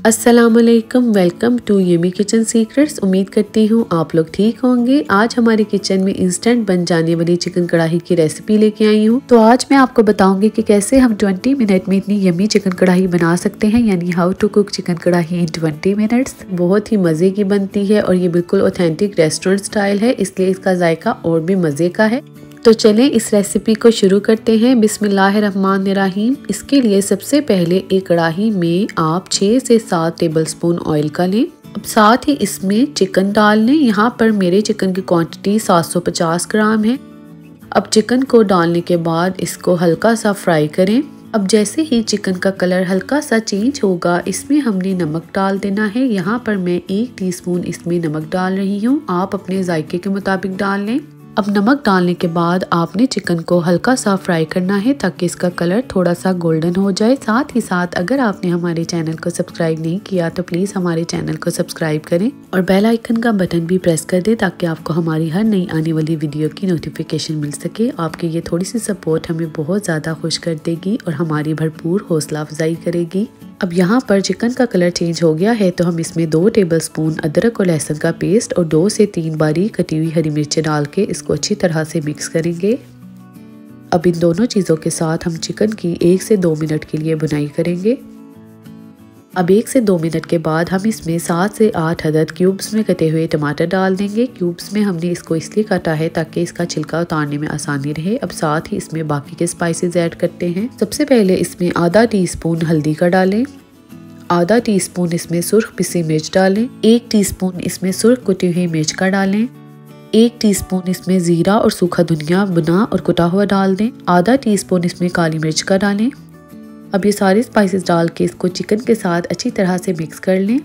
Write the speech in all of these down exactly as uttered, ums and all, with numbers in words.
अस्सलामुअलैकुम, welcome to yummy kitchen secrets. उम्मीद करती हूँ आप लोग ठीक होंगे। आज हमारे किचन में इंस्टेंट बन जाने वाली चिकन कढ़ाई की रेसिपी लेके आई हूँ। तो आज मैं आपको बताऊंगी कि कैसे हम बीस मिनट में इतनी यमी चिकन कढ़ाई बना सकते हैं, यानी हाउ टू कुक चिकन कढ़ाई इन बीस मिनट्स। बहुत ही मज़े की बनती है और ये बिल्कुल ऑथेंटिक रेस्टोरेंट स्टाइल है, इसलिए इसका जायका और भी मज़े का है। तो चलें इस रेसिपी को शुरू करते हैं। बिस्मिल्लाहिर्रहमानिर्रहीम। इसके लिए सबसे पहले एक कढ़ाई में आप छः से सात टेबलस्पून ऑयल का लें। अब साथ ही इसमें चिकन डाल लें। यहाँ पर मेरे चिकन की क्वांटिटी सात सौ पचास ग्राम है। अब चिकन को डालने के बाद इसको हल्का सा फ्राई करें। अब जैसे ही चिकन का कलर हल्का सा चेंज होगा, इसमें हमने नमक डाल देना है। यहाँ पर मैं एक टीस्पून इसमें नमक डाल रही हूँ, आप अपने जायके के मुताबिक डाल लें। अब नमक डालने के बाद आपने चिकन को हल्का सा फ्राई करना है ताकि इसका कलर थोड़ा सा गोल्डन हो जाए। साथ ही साथ अगर आपने हमारे चैनल को सब्सक्राइब नहीं किया तो प्लीज़ हमारे चैनल को सब्सक्राइब करें और बेल आइकन का बटन भी प्रेस कर दें ताकि आपको हमारी हर नई आने वाली वीडियो की नोटिफिकेशन मिल सके। आपकी ये थोड़ी सी सपोर्ट हमें बहुत ज़्यादा खुश कर देगी और हमारी भरपूर हौसला अफजाई करेगी। अब यहाँ पर चिकन का कलर चेंज हो गया है तो हम इसमें दो टेबलस्पून अदरक और लहसुन का पेस्ट और दो से तीन बारीक कटी हुई हरी मिर्चें डाल के इसको अच्छी तरह से मिक्स करेंगे। अब इन दोनों चीज़ों के साथ हम चिकन की एक से दो मिनट के लिए भुनाई करेंगे। अब एक से दो मिनट के बाद हम इसमें सात से आठ अदद क्यूब्स में कटे हुए टमाटर डाल देंगे। क्यूब्स में हमने इसको इसलिए काटा है ताकि इसका छिलका उतारने में आसानी रहे। अब साथ ही इसमें बाकी के स्पाइसेस ऐड करते हैं। सबसे पहले इसमें आधा टीस्पून हल्दी का डालें, आधा टीस्पून इसमें सुर्ख पिसी मिर्च डालें, एक टीस्पून इसमें सुर्ख कुटी हुई मिर्च का डालें, एक टीस्पून इसमें ज़ीरा और सूखा धनिया भुना और कुटा हुआ डाल दें, आधा टीस्पून इसमें काली मिर्च का डालें। अब ये सारे स्पाइसेस डाल के इसको चिकन के साथ अच्छी तरह से मिक्स कर लें।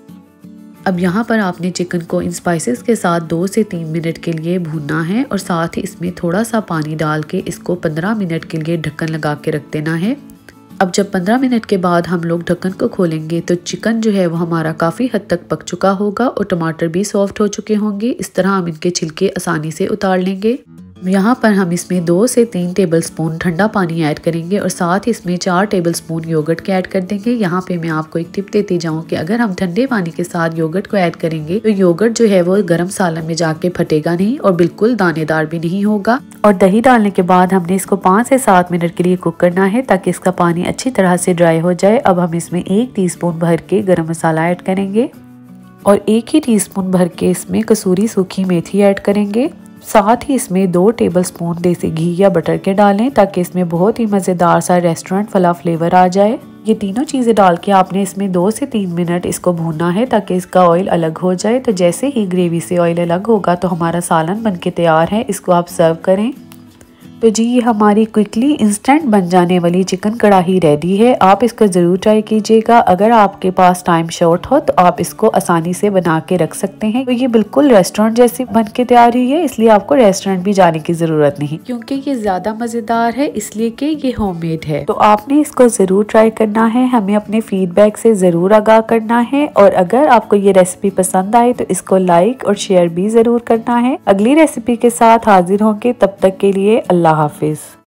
अब यहाँ पर आपने चिकन को इन स्पाइसेस के साथ दो से तीन मिनट के लिए भूनना है और साथ ही इसमें थोड़ा सा पानी डाल के इसको पंद्रह मिनट के लिए ढक्कन लगा के रख देना है। अब जब पंद्रह मिनट के बाद हम लोग ढक्कन को खोलेंगे तो चिकन जो है वो हमारा काफ़ी हद तक पक चुका होगा और टमाटर भी सॉफ्ट हो चुके होंगे। इस तरह हम इनके छिलके आसानी से उतार लेंगे। यहाँ पर हम इसमें दो से तीन टेबलस्पून ठंडा पानी ऐड करेंगे और साथ ही इसमें चार टेबलस्पून योगर्ट के ऐड कर देंगे। यहाँ पे मैं आपको एक टिप देती जाऊँ कि अगर हम ठंडे पानी के साथ योगर्ट को ऐड करेंगे तो योगर्ट जो है वो गर्म सालन में जाके फटेगा नहीं और बिल्कुल दानेदार भी नहीं होगा। और दही डालने के बाद हमने इसको पाँच से सात मिनट के लिए कुक करना है ताकि इसका पानी अच्छी तरह से ड्राई हो जाए। अब हम इसमें एक टीस्पून भर के गरम मसाला ऐड करेंगे और एक ही टीस्पून भर के इसमें कसूरी सूखी मेथी ऐड करेंगे। साथ ही इसमें दो टेबलस्पून देसी घी या बटर के डालें ताकि इसमें बहुत ही मज़ेदार सा रेस्टोरेंट वाला फ्लेवर आ जाए। ये तीनों चीज़ें डाल के आपने इसमें दो से तीन मिनट इसको भूनना है ताकि इसका ऑयल अलग हो जाए। तो जैसे ही ग्रेवी से ऑयल अलग होगा तो हमारा सालन बनके तैयार है, इसको आप सर्व करें। तो जी ये हमारी क्विकली इंस्टेंट बन जाने वाली चिकन कढ़ाई रेडी है। आप इसको ज़रूर ट्राई कीजिएगा। अगर आपके पास टाइम शॉर्ट हो तो आप इसको आसानी से बना के रख सकते हैं। तो ये बिल्कुल रेस्टोरेंट जैसी बन के तैयार हुई है, इसलिए आपको रेस्टोरेंट भी जाने की ज़रूरत नहीं, क्योंकि ये ज़्यादा मज़ेदार है इसलिए कि ये होममेड है। तो आपने इसको ज़रूर ट्राई करना है, हमें अपने फीडबैक से ज़रूर आगाह करना है। और अगर आपको ये रेसिपी पसंद आए तो इसको लाइक और शेयर भी ज़रूर करना है। अगली रेसिपी के साथ हाजिर होंगे, तब तक के लिए अल्लाह हाफिज।